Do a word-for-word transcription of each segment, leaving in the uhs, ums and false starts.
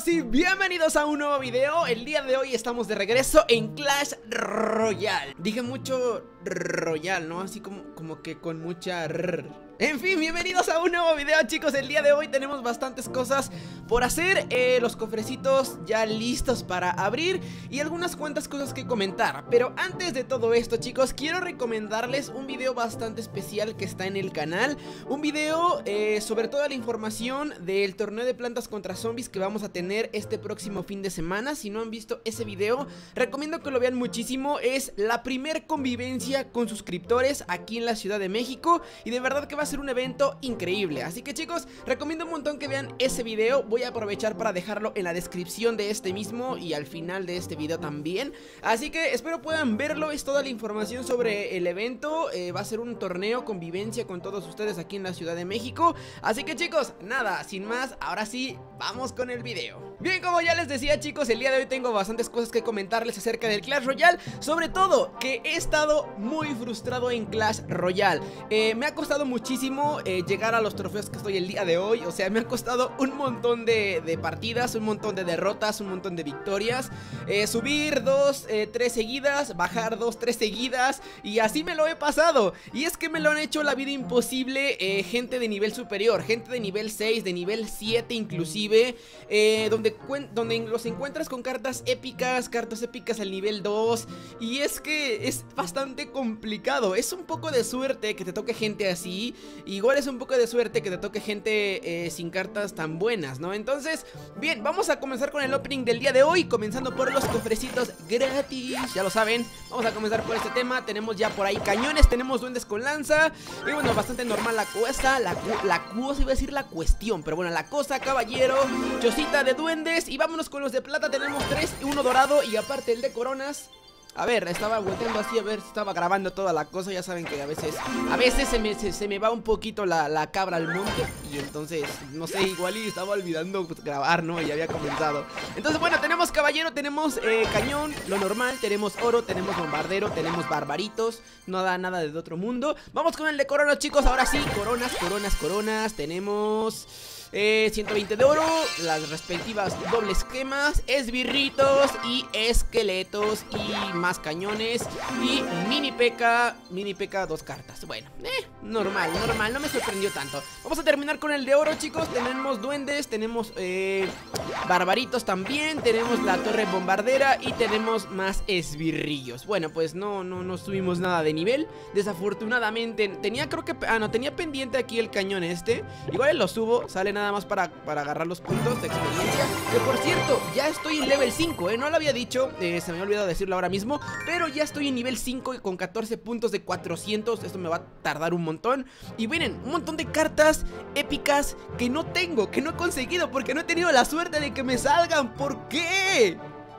todos y bienvenidos a un nuevo video. El día de hoy estamos de regreso en Clash Royale. Dije mucho Royale, ¿no? Así como, como que con mucha rrr. En fin, bienvenidos a un nuevo video, chicos. El día de hoy tenemos bastantes cosas por hacer, eh, los cofrecitos ya listos para abrir y algunas cuantas cosas que comentar. Pero antes de todo esto, chicos, quiero recomendarles un video bastante especial que está en el canal. Un video eh, sobre toda la información del torneo de plantas contra zombies que vamos a tener este próximo fin de semana. Si no han visto ese video, recomiendo que lo vean muchísimo. Es la primer convivencia con suscriptores aquí en la Ciudad de México y de verdad que va a ser un evento increíble. Así que, chicos, recomiendo un montón que vean ese video. Voy a aprovechar para dejarlo en la descripción de este mismo y al final de este video también. Así que espero puedan verlo. Es toda la información sobre el evento. eh, Va a ser un torneo convivencia con todos ustedes aquí en la Ciudad de México. Así que, chicos, nada, sin más, ahora sí, vamos con el video. Bien, como ya les decía, chicos, el día de hoy tengo bastantes cosas que comentarles acerca del Clash Royale. Sobre todo que he estado muy frustrado en Clash Royale. eh, Me ha costado muchísimo Eh, llegar a los trofeos que estoy el día de hoy. O sea, me ha costado un montón de, de partidas, un montón de derrotas, un montón de victorias, eh, subir dos, eh, tres seguidas, bajar dos, tres seguidas, y así me lo he pasado. Y es que me lo han hecho la vida imposible eh, gente de nivel superior, gente de nivel seis, de nivel siete inclusive, eh, donde, donde los encuentras con cartas épicas, cartas épicas al nivel dos. Y es que es bastante complicado. Es un poco de suerte que te toque gente así. Igual es un poco de suerte que te toque gente eh, sin cartas tan buenas, ¿no? Entonces, bien, vamos a comenzar con el opening del día de hoy, comenzando por los cofrecitos gratis. Ya lo saben, vamos a comenzar por este tema. Tenemos ya por ahí cañones, tenemos duendes con lanza. Y bueno, bastante normal la cosa, la, la cosa, iba a decir la cuestión, pero bueno, la cosa, caballero, chocita de duendes. Y vámonos con los de plata, tenemos tres, uno dorado y aparte el de coronas. A ver, estaba volteando así a ver si estaba grabando toda la cosa. Ya saben que a veces A veces se me, se, se me va un poquito la, la cabra al monte. Y entonces, no sé, igual y estaba olvidando pues, grabar, ¿no? Y ya había comenzado. Entonces, bueno, tenemos caballero, tenemos eh, cañón, lo normal. Tenemos oro, tenemos bombardero, tenemos barbaritos. No da nada de otro mundo. Vamos con el de coronas, chicos, ahora sí. Coronas, coronas, coronas. Tenemos... Eh, ciento veinte de oro, las respectivas dobles gemas, esbirritos y esqueletos y más cañones y mini P.E.K.K.A, mini P.E.K.K.A dos cartas. Bueno, eh, normal, normal, no me sorprendió tanto. Vamos a terminar con el de oro, chicos. Tenemos duendes, tenemos eh, barbaritos también, tenemos la torre bombardera y tenemos más esbirrillos. Bueno, pues no, no, no subimos nada de nivel, desafortunadamente. Tenía, creo que, ah, no, tenía pendiente aquí el cañón este. Igual lo subo, sale nada Nada más para, para agarrar los puntos de experiencia. Que por cierto, ya estoy en level cinco, ¿eh? No lo había dicho, eh, se me ha olvidado decirlo ahora mismo. Pero ya estoy en nivel cinco con catorce puntos de cuatrocientos. Esto me va a tardar un montón. Y miren, un montón de cartas épicas que no tengo, que no he conseguido, porque no he tenido la suerte de que me salgan. ¿Por qué?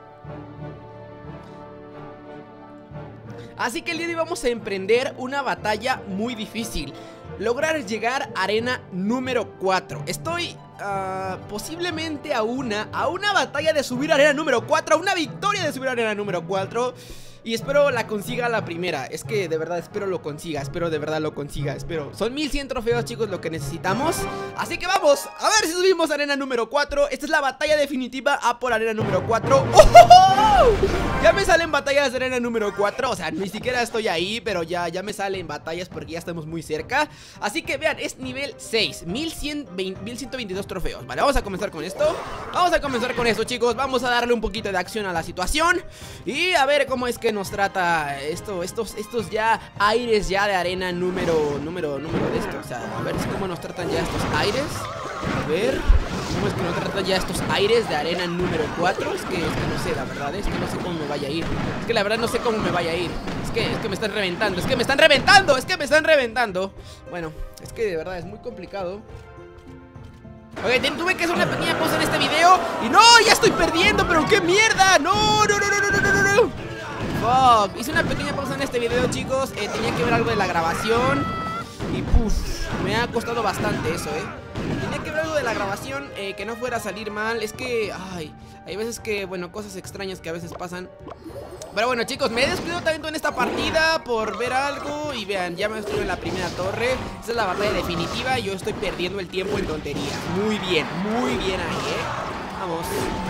Así que el día de hoy vamos a emprender una batalla muy difícil. Lograr llegar a arena número cuatro. Estoy uh, posiblemente a una A una batalla de subir a arena número cuatro, a una victoria de subir a arena número cuatro. Y espero la consiga la primera. Es que de verdad espero lo consiga. Espero de verdad lo consiga. Espero. Son mil cien trofeos, chicos, lo que necesitamos. Así que vamos a ver si subimos a arena número cuatro. Esta es la batalla definitiva a por arena número cuatro. ¡Oh, oh, oh! Ya me salen batallas de arena número cuatro. O sea, ni siquiera estoy ahí, pero ya, ya me salen batallas porque ya estamos muy cerca. Así que vean, es nivel seis, mil ciento veintidós trofeos. Vale, vamos a comenzar con esto. Vamos a comenzar con esto, chicos. Vamos a darle un poquito de acción a la situación y a ver cómo es que nos trata esto, estos, estos ya aires ya de arena número, número, número de esto. O sea, a ver cómo nos tratan ya estos aires. A ver, cómo es que nos tratan ya estos aires de arena número cuatro. Es que, es que no sé, la verdad, es que no sé cómo me vaya a ir. Es que la verdad no sé cómo me vaya a ir. Es que, es que me están reventando, es que me están reventando, es que me están reventando. Bueno, es que de verdad es muy complicado. Ok, tuve que hacer una pequeña pausa en este video. Y no, ya estoy perdiendo, pero qué mierda. No, no, no, no, no, no, no, no. Fuck. Hice una pequeña pausa en este video, chicos. eh, Tenía que ver algo de la grabación. Y puff, me ha costado bastante eso, eh Tenía que ver algo de la grabación, eh, que no fuera a salir mal. Es que, ay, hay veces que, bueno, cosas extrañas que a veces pasan. Pero bueno, chicos, me he despido tanto en esta partida por ver algo. Y vean, ya me estoy en la primera torre. Esta es la batalla definitiva. Yo estoy perdiendo el tiempo en tonterías. Muy bien, muy bien ahí, eh Vamos.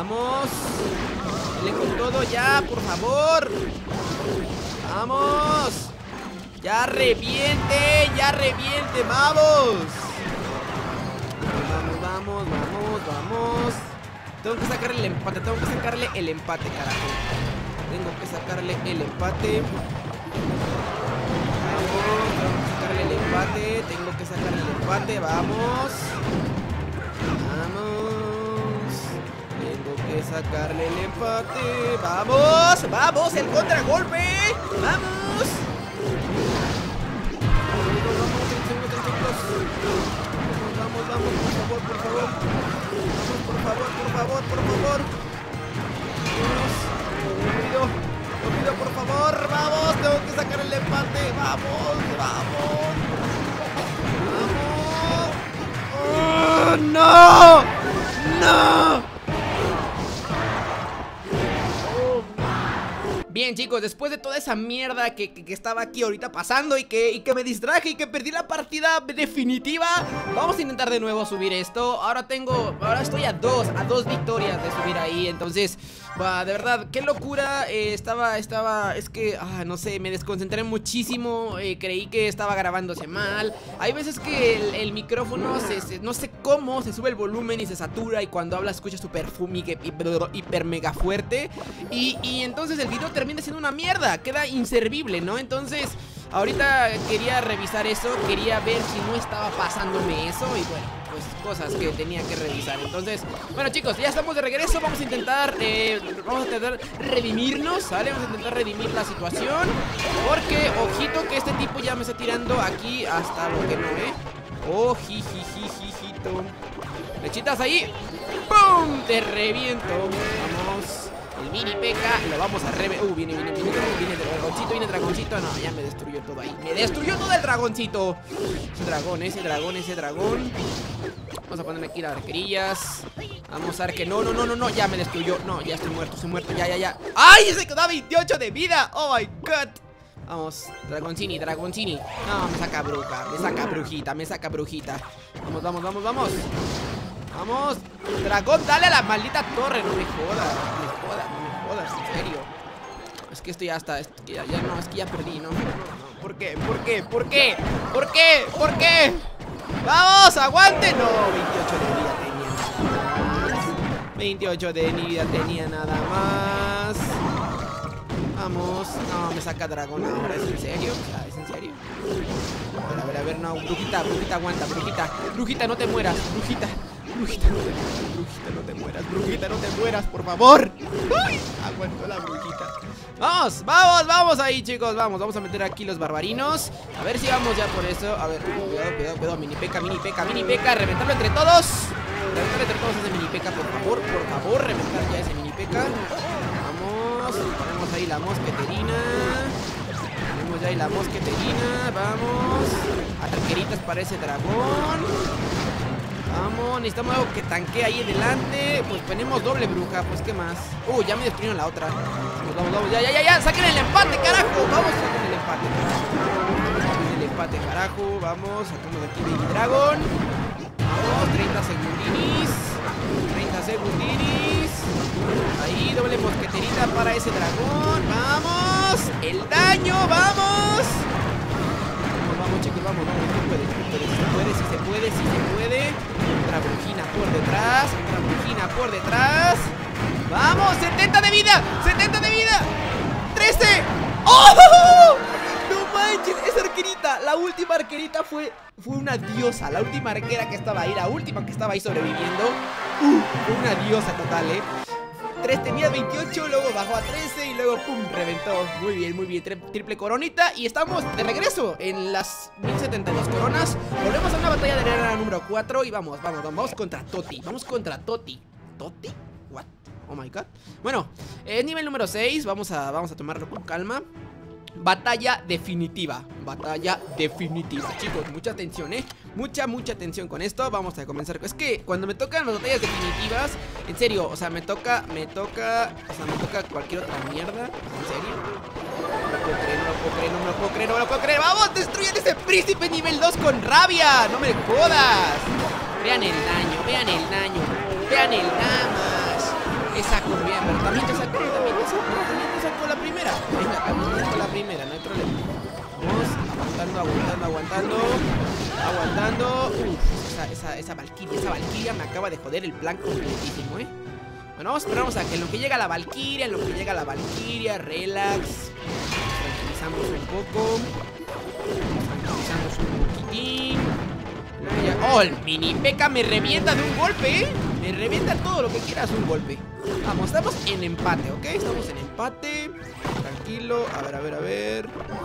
Vamos. Dale con todo ya, por favor. Vamos. Ya reviente, ya reviente, vamos. Vamos, vamos, vamos, vamos. Tengo que sacarle el empate, tengo que sacarle el empate, carajo. Tengo que sacarle el empate. Vamos, tengo que sacarle el empate. Tengo que sacarle el empate, vamos. Vamos. Tengo que sacarle el empate. Vamos, vamos, el contragolpe. Vamos. Vamos, vamos, por favor, por favor. Vamos, por favor, por favor, por favor. Vamos. Lo pido, lo pido, por favor. Vamos, tengo que sacar el empate. Vamos, vamos. Vamos. ¡Oh, no! ¡No! Bien, chicos, después de toda esa mierda que, que, que estaba aquí ahorita pasando y que, y que me distraje y que perdí la partida definitiva, vamos a intentar de nuevo subir esto. Ahora tengo, ahora estoy a dos, a dos victorias de subir ahí. Entonces, bah, de verdad, qué locura. eh, Estaba, estaba, es que, ah, no sé, me desconcentré muchísimo. eh, Creí que estaba grabándose mal. Hay veces que el, el micrófono, se, se, no sé cómo, se sube el volumen y se satura. Y cuando habla escucha su perfume hiper, hiper mega fuerte. Y, y entonces el video termina siendo una mierda, queda inservible, ¿no? Entonces, ahorita quería revisar eso, quería ver si no estaba pasándome eso. Y bueno, pues cosas que tenía que revisar. Entonces, bueno, chicos, ya estamos de regreso. Vamos a intentar, eh, vamos a intentar redimirnos, ¿sale? Vamos a intentar redimir la situación. Porque, ojito que este tipo ya me está tirando aquí hasta lo que no, ¿eh? Oh, jijijijijito. Lechitas ahí. ¡Pum! Te reviento. Vamos. El mini P K, lo vamos a reve... Uh, viene, viene, viene, viene el dragoncito, viene el dragoncito. No, ya me destruyó todo ahí. Me destruyó todo el dragoncito. Ese dragón, ese dragón, ese dragón. Vamos a ponerme aquí las arquerillas. Vamos a ver que no, no, no, no, no. Ya me destruyó. No, ya estoy muerto, estoy muerto. Ya, ya, ya. ¡Ay! Se quedó veintiocho de vida. Oh my god. Vamos, Dragoncini, Dragoncini. No, me saca bruja, me saca brujita, me saca brujita. Vamos, vamos, vamos, vamos. Vamos, dragón, dale a la maldita torre. No me jodas, no me jodas, no me jodas, en serio. Es que esto ya está, esto ya, ya no, es que ya perdí, no, no, no. ¿Por qué? ¿Por qué? ¿Por qué? ¿Por qué? ¿Por qué? ¡Vamos, aguante! No, veintiocho de vida tenía nada más. veintiocho de vida tenía nada más. Vamos, no, me saca dragón ahora, ¿es en serio? ¿Ya, ¿es en serio? A ver, a ver, a ver, no, brujita, brujita, aguanta, brujita. Brujita, no te mueras, brujita. Brujita, no te mueras, brujita, no te mueras, brujita, no te mueras, por favor. ¡Ay! Aguantó la brujita. Vamos, vamos, vamos ahí, chicos, vamos, vamos a meter aquí los barbarinos. A ver si vamos ya por eso. A ver, cuidado, cuidado, cuidado, mini peca, mini peca, mini peca. Reventarlo entre todos. Reventarlo entre todos ese mini peca, por favor, por favor, reventar ya ese mini peca. Vamos, ponemos ahí la mosqueterina. Ponemos ya ahí la mosqueterina, vamos. Arqueritas para ese dragón. Vamos, necesitamos algo que tanquee ahí delante. Pues ponemos doble bruja, pues qué más. Uh, ya me destruyeron la otra. Vamos, vamos, vamos, ya, ya, ya, ya. Saquen el empate, carajo. Vamos, saquen el empate. Saquen el empate, carajo. Vamos, sacamos de aquí Baby Dragon. Vamos, treinta segundinis. treinta segundinis. Ahí, doble mosqueterita para ese dragón. Vamos, el daño, vamos. Vamos, chicos, vamos, vamos, se puede, se puede, se puede, si se puede, si se puede. Otra brujina por detrás, otra brujina por detrás. Vamos, setenta de vida, setenta de vida. trece. ¡Oh! No manches, esa arquerita, la última arquerita fue, fue una diosa. La última arquera que estaba ahí, la última que estaba ahí sobreviviendo. Uh, fue una diosa total, eh. tres tenía veintiocho, luego bajó a trece y luego pum, reventó. Muy bien, muy bien, Tri triple coronita. Y estamos de regreso en las mil setenta y dos coronas. Volvemos a una batalla de arena número cuatro. Y vamos, vamos, vamos, vamos contra Toti. Vamos contra Toti. ¿Toti? What? Oh my god. Bueno, es nivel número seis. Vamos a, vamos a tomarlo con calma. Batalla definitiva. Batalla definitiva. Chicos, mucha atención, eh Mucha, mucha atención con esto. Vamos a comenzar. Es que cuando me tocan las batallas definitivas, en serio, o sea, me toca, me toca, o sea, me toca cualquier otra mierda. ¿En serio? No lo puedo creer, no lo puedo creer, no me lo puedo creer, no me lo puedo creer. ¡Vamos! ¡Destruyan ese príncipe nivel dos con rabia! ¡No me jodas! Vean el daño, vean el daño, vean el damage. te saco bien, pero también te saco, también te saco, también te saco la primera. Venga, también te saco la primera, no hay problema. Vamos, aguantando, aguantando, aguantando. Aguantando. Uf, esa, esa, esa Valkyria, esa Valkyria me acaba de joder el plan completísimo, ¿eh? Bueno, esperamos a que en lo que llega la Valkyria, en lo que llega la Valkyria, relax. Tranquilizamos un poco. Tranquilizamos un poquitín. Oh, el mini P.E.K.K.A me revienta de un golpe, ¿eh? Me revienta todo lo que quieras un golpe. Vamos, estamos en empate, ¿ok? Estamos en empate. Tranquilo, a ver, a ver, a ver.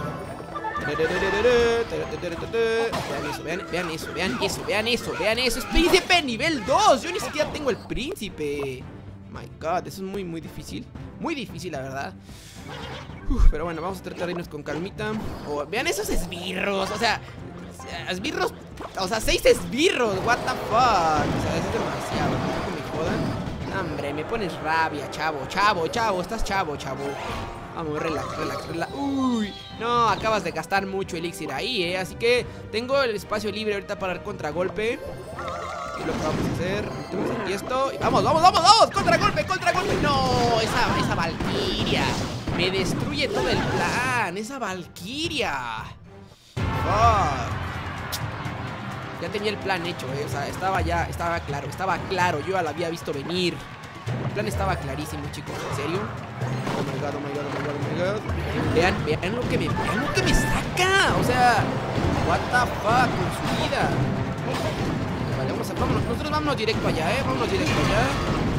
Vean eso, vean, vean eso, vean eso, vean eso, vean eso. Es príncipe nivel dos. Yo ni siquiera tengo el príncipe. My god, eso es muy, muy difícil. Muy difícil, la verdad. Uf, pero bueno, vamos a tratar de irnos con calmita. Oh, vean esos esbirros, o sea, esbirros, o sea, seis esbirros. What the fuck. O sea, eso es demasiado. ¿No me jodan? Hombre, me pones rabia, chavo, chavo, chavo, estás chavo, chavo. Vamos, relax, relax, relax. Uy, no, acabas de gastar mucho elixir ahí, eh. Así que tengo el espacio libre ahorita para el contragolpe. ¿Qué es lo que vamos a hacer? Metemos aquí esto y vamos, vamos, vamos, vamos. Contragolpe, contragolpe. No, esa, esa Valkyria me destruye todo el plan. Esa Valkyria. Fuck. Ya tenía el plan hecho, eh. O sea, estaba ya, estaba claro, estaba claro. Yo ya lo había visto venir. El plan estaba clarísimo, chicos, ¿en serio? Oh my god, oh my god, oh my god, oh my god. Vean, vean lo que me, vean lo que me saca. O sea, what the fuck con su vida. Vale, vamos a, vámonos, nosotros vámonos directo allá, eh. Vámonos directo allá.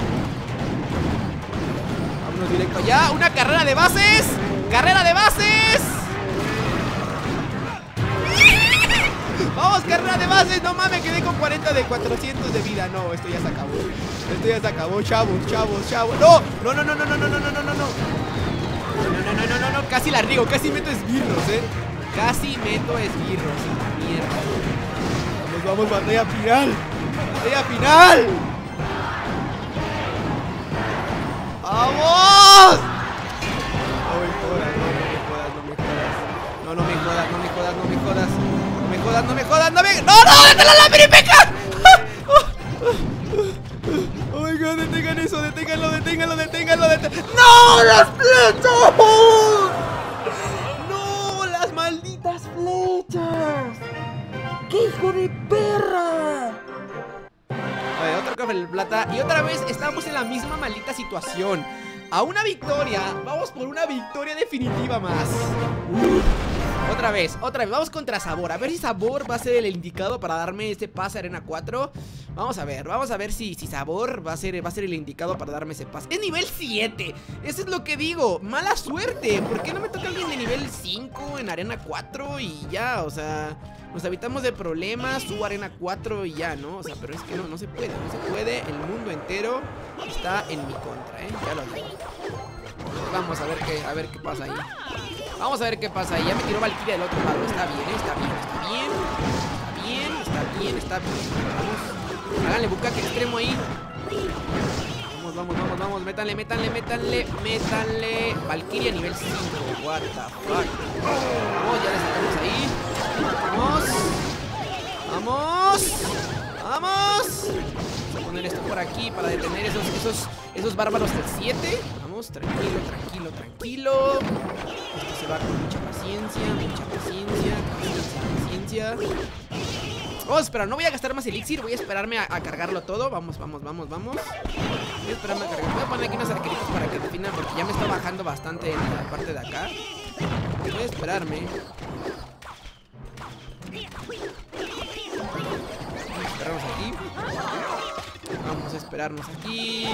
Vámonos directo allá. Una carrera de bases. Carrera de bases. Vamos, carrera de bases. No mames, quedé con cuarenta de cuatrocientos de vida. No, esto ya se acabó. Esto ya se acabó, chavos, chavos, chavos. No, no, no, no, no, no, no, no, no, no, no. No, no, no, no, no, no. Casi la riego, casi meto esbirros, eh. Casi meto esbirros. Mierda. Vamos, vamos, batalla final. Batalla final. ¡Vamos! No me jodas, no me jodas, no me jodas. No, no me jodas, no me jodas, no me jodas. No me jodas, no me jodas, no me... ¡No, no! ¡Déjala la mini P.E.K.K.A! Oh my god, detengan eso, deténganlo, deténganlo, deténganlo, deténganlo. ¡No! ¡Las flechas! ¡No! ¡Las malditas flechas! ¡Qué hijo de perra! A ver, otro cofre de plata. Y otra vez estamos en la misma maldita situación. A una victoria. Vamos por una victoria definitiva más. Uf. Otra vez, otra vez, vamos contra Sabor. A ver si Sabor va a ser el indicado para darme este pase a Arena cuatro. Vamos a ver, vamos a ver si, si Sabor va a, ser, va a ser el indicado para darme ese pase. Es nivel siete, eso es lo que digo. Mala suerte, ¿por qué no me toca alguien de nivel cinco en Arena cuatro? Y ya, o sea, nos evitamos de problemas. Subo a Arena cuatro y ya, ¿no? O sea, pero es que no, no se puede, no se puede. El mundo entero está en mi contra, ¿eh? Ya lo digo. Vamos a ver qué, a ver qué pasa ahí. Vamos a ver qué pasa ahí. Ya me tiró Valkyria del otro lado. Está bien, está bien, está bien. Está bien, está bien, está bien. Vamos. Háganle bucaque extremo ahí. Vamos, vamos, vamos, vamos. Métanle, métanle, métanle, métanle. Valkyria nivel cinco. What the fuck. Vamos, ya le sacamos ahí. Vamos. Vamos. Vamos. Vamos a poner esto por aquí para detener esos, esos, esos bárbaros del siete. Vamos, tranquilo, tranquilo, tranquilo. Esto se va con mucha paciencia, mucha paciencia, paciencia, paciencia. Vamos a esperar, no voy a gastar más elixir. Voy a esperarme a, a cargarlo todo. Vamos, vamos, vamos, vamos. Voy a esperarme a cargar. Voy a poner aquí unas arqueritas para que definan, porque ya me está bajando bastante en la parte de acá. Voy a esperarme. Esperarnos aquí. Vamos a esperarnos aquí.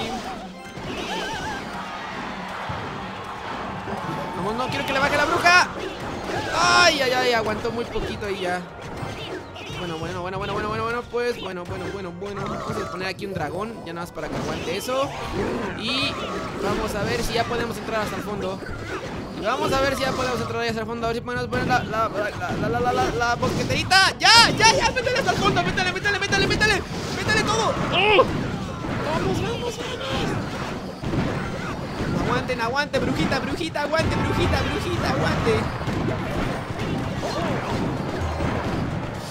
Vamos, no quiero que le baje la bruja. Ay, ay, ay, aguantó muy poquito ahí ya. Bueno, bueno, bueno, bueno, bueno, bueno, bueno, pues, bueno, bueno, bueno, bueno. Vamos a poner aquí un dragón, ya nada más para que aguante eso. Y vamos a ver si ya podemos entrar hasta el fondo. Y vamos a ver si ya podemos entrar ahí hasta el fondo. A ver si podemos poner la, la, la, la, la, la, la bosqueterita. ¡Ya, ya, ya! ¡Métale hasta el fondo! ¡Métale, métale, métale, métale! ¡Métale todo! ¡Oh! ¡Vamos, vamos, vamos! Aguanten, aguante, brujita, brujita, aguante, brujita, brujita, aguante.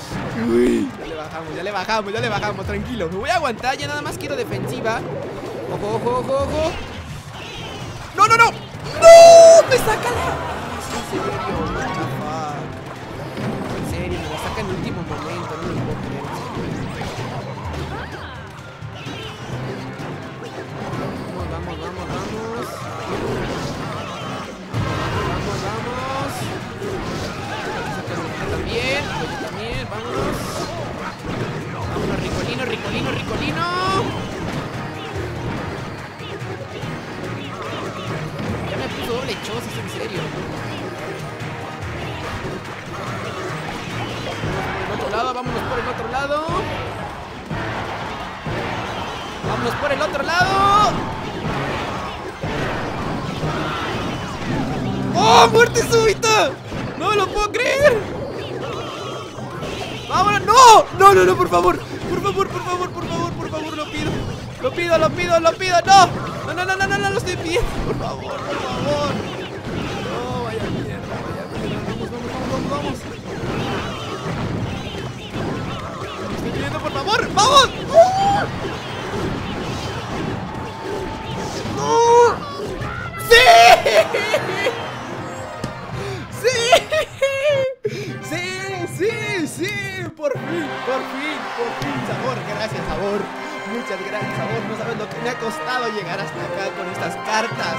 Uy, ya le bajamos, ya le bajamos, ya le bajamos, tranquilo. Me voy a aguantar, ya nada más quiero defensiva. Ojo, ojo, ojo, ojo. ¡No, no, no! ¡No! ¡Me saca la... ¿En serio? What the fuck? En serio, me la saca en el último momento. No lo puedo creer. Vamos, vamos, vamos, vamos. Vamos, vamos. Saca también. Yo también, vámonos. Vámonos, Ricolino, Ricolino, Ricolino. Ya me puso doble chos, es en serio. Por el otro lado, vámonos por el otro lado. Vámonos por el otro lado. ¡Oh, muerte súbita! ¡No lo puedo creer! ¡Vámonos! ¡No! ¡No, no, no, por favor! Por favor, por favor, por favor, por favor, lo pido. Lo pido, lo pido, lo pido. ¡No! No, no, no, no, no, no lo estoy pidiendo. Por favor, por favor. No, vaya mierda, vaya mierda. Vamos, vamos, vamos, vamos. Lo estoy pidiendo, por favor. ¡Vamos! ¡Oh! ¡No! ¡Sí! Por fin, por fin, por fin, Sabor, gracias, Sabor. Muchas gracias, Sabor. No sabes lo que me ha costado llegar hasta acá con estas cartas.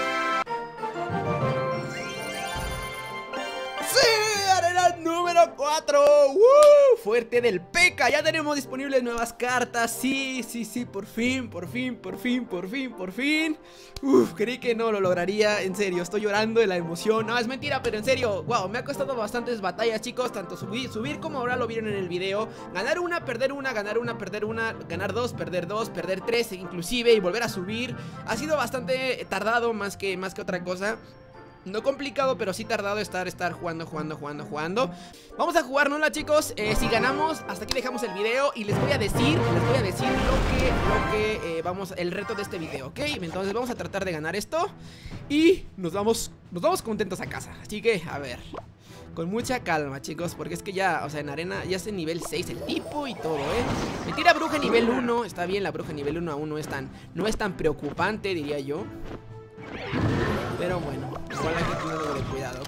¡Sí! ¡Arena número cuatro! ¡Uh! Fuerte del P.E.K.K.A. Ya tenemos disponibles nuevas cartas. Sí, sí, sí, por fin, por fin, por fin, por fin, por fin. Uf, creí que no lo lograría. En serio, estoy llorando de la emoción. No, es mentira, pero en serio, wow, me ha costado bastantes batallas, chicos. Tanto subir, subir como ahora lo vieron en el video. Ganar una, perder una, ganar una, perder una. Ganar dos, perder dos, perder tres inclusive. Y volver a subir. Ha sido bastante tardado más que, más que otra cosa. No complicado, pero sí tardado estar, estar jugando, jugando, jugando, jugando. Vamos a jugárnosla, chicos. eh, Si ganamos, hasta aquí dejamos el video. Y les voy a decir, les voy a decir lo que, lo que eh, vamos, el reto de este video, ¿ok? Entonces vamos a tratar de ganar esto. Y nos vamos, nos vamos contentos a casa. Así que, a ver, con mucha calma, chicos, porque es que ya, o sea, en arena ya es en nivel seis el tipo y todo, ¿eh? Me tira bruja nivel uno, está bien, la bruja nivel uno aún no es tan, no es tan preocupante, diría yo. Pero bueno, igual hay que tener algo de cuidado, ¿ok?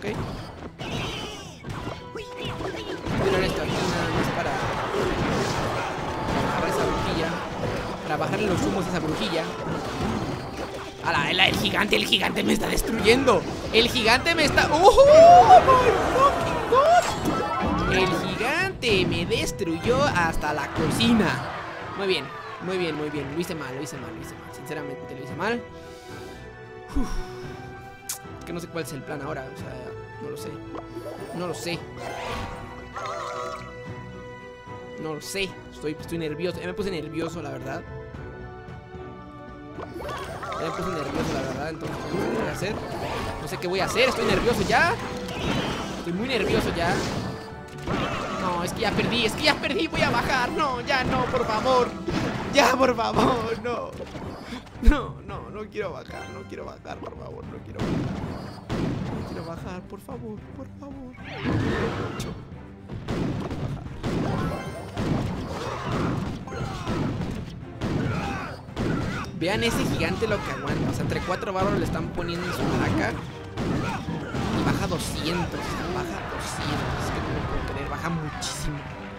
Tirar esto aquí nada más para agarrar esa brujilla, para bajarle los humos a esa brujilla. ¡Hala! El, el gigante, el gigante me está destruyendo. El gigante me está... ¡Oh, my fucking God! El gigante me destruyó hasta la cocina. Muy bien, muy bien, muy bien. Lo hice mal, lo hice mal, lo hice mal. Sinceramente lo hice mal. Uf. Es que no sé cuál es el plan ahora, o sea, no lo sé. No lo sé. No lo sé. Estoy, estoy nervioso. Ya me puse nervioso, la verdad. Ya me puse nervioso, la verdad. Entonces, no sé qué voy a hacer. No sé qué voy a hacer. Estoy nervioso ya. Estoy muy nervioso ya. No, es que ya perdí. Es que ya perdí. Voy a bajar. No, ya no, por favor. Ya, por favor, no. No, no, no quiero bajar. No quiero bajar, por favor. No quiero bajar. No quiero bajar, por favor, por favor. Mucho. Vean ese gigante lo que aguanta. O sea, entre cuatro bárbaros le están poniendo en su maraca. Y baja doscientos. O sea, baja doscientos. Es que no me puedo creer. Baja muchísimo.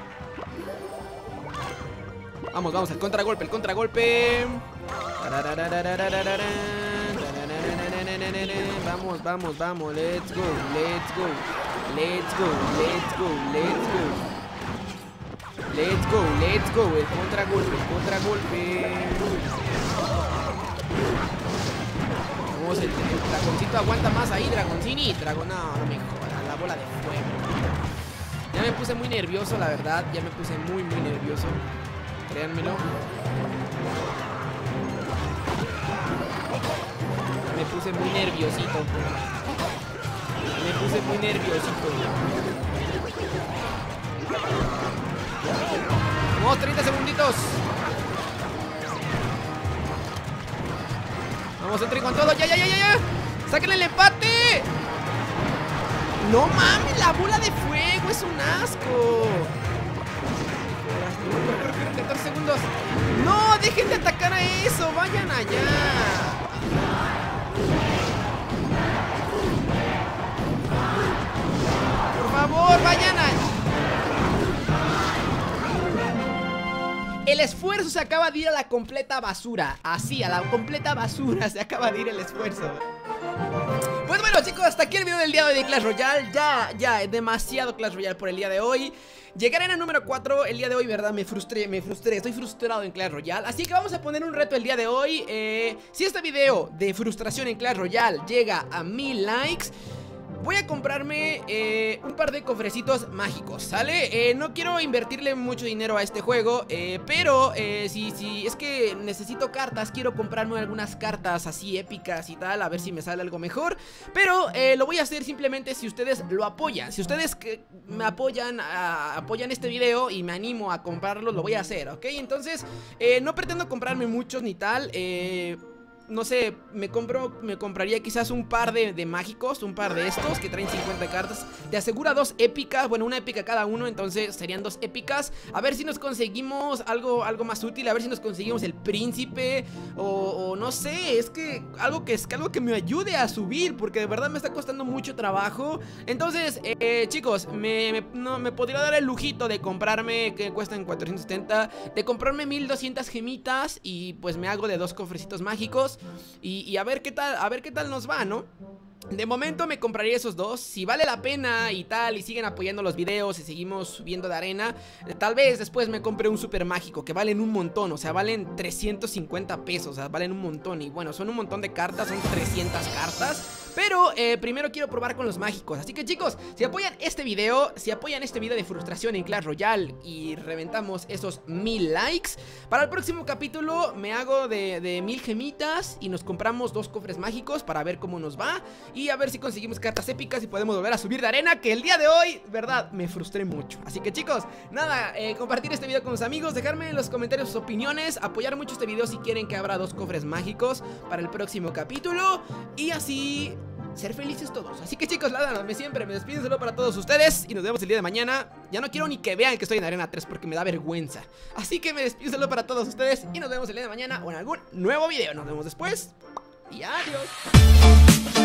Vamos, vamos, el contragolpe, el contragolpe. Vamos, vamos, vamos. Let's go, let's go. Let's go, let's go, let's go. Let's go, let's go. El contragolpe, el contragolpe. Vamos, el, el dragoncito aguanta más ahí, dragoncini. Dragón, no, no me jodas, la bola de fuego. Ya me puse muy nervioso, la verdad. Ya me puse muy, muy nervioso. Créanmelo. Me puse muy nerviosito. Me puse muy nerviosito. Vamos, treinta segunditos. Vamos, entre con todo. Ya, ya, ya, ya, ya. ¡Sáquenle el empate! No mames, la bola de fuego es un asco. corre, corre, catorce segundos. No, dejen de atacar a eso, vayan allá. Por favor, vayan allá. El esfuerzo se acaba de ir a la completa basura. Así, a la completa basura se acaba de ir el esfuerzo. Pues bueno, chicos, hasta aquí el video del día de hoy de Clash Royale. Ya, ya, demasiado Clash Royale por el día de hoy. Llegaré en el número cuatro el día de hoy, ¿verdad? Me frustré, me frustré, estoy frustrado en Clash Royale. Así que vamos a poner un reto el día de hoy. eh, Si este video de frustración en Clash Royale llega a mil likes, voy a comprarme eh, un par de cofrecitos mágicos, ¿sale? Eh, no quiero invertirle mucho dinero a este juego, eh, pero eh, si, si es que necesito cartas, quiero comprarme algunas cartas así épicas y tal, a ver si me sale algo mejor. Pero eh, lo voy a hacer simplemente si ustedes lo apoyan. Si ustedes que me apoyan, a, apoyan este video y me animo a comprarlo, lo voy a hacer, ¿ok? Entonces, eh, no pretendo comprarme muchos ni tal, eh... no sé, me compro, me compraría quizás un par de, de mágicos, un par de estos que traen cincuenta cartas. Te asegura dos épicas, bueno, una épica cada uno, entonces serían dos épicas. A ver si nos conseguimos algo, algo más útil, a ver si nos conseguimos el príncipe o, o no sé, es que algo que, es que algo que me ayude a subir, porque de verdad me está costando mucho trabajo. Entonces, eh, chicos, me, me, no, me podría dar el lujito de comprarme, que cuestan cuatrocientos setenta, de comprarme mil doscientas gemitas y pues me hago de dos cofrecitos mágicos. Y, y a ver qué tal, a ver qué tal nos va, ¿no? De momento me compraría esos dos. Si vale la pena y tal, y siguen apoyando los videos y seguimos subiendo de arena, eh, tal vez después me compre un super mágico, que valen un montón, o sea, valen trescientos cincuenta pesos, o sea, valen un montón. Y bueno, son un montón de cartas, son trescientas cartas. Pero eh, primero quiero probar con los mágicos. Así que chicos, si apoyan este video, si apoyan este video de frustración en Clash Royale y reventamos esos mil likes, para el próximo capítulo me hago de, de mil gemitas y nos compramos dos cofres mágicos para ver cómo nos va. Y a ver si conseguimos cartas épicas y podemos volver a subir de arena, que el día de hoy, verdad, me frustré mucho. Así que chicos, nada, eh, compartir este video con sus amigos, dejarme en los comentarios sus opiniones, apoyar mucho este video si quieren que abra dos cofres mágicos para el próximo capítulo. Y así ser felices todos. Así que chicos, nada, me siempre me despido solo para todos ustedes y nos vemos el día de mañana. Ya no quiero ni que vean que estoy en Arena tres porque me da vergüenza. Así que me despido solo para todos ustedes y nos vemos el día de mañana o en algún nuevo video. Nos vemos después y adiós.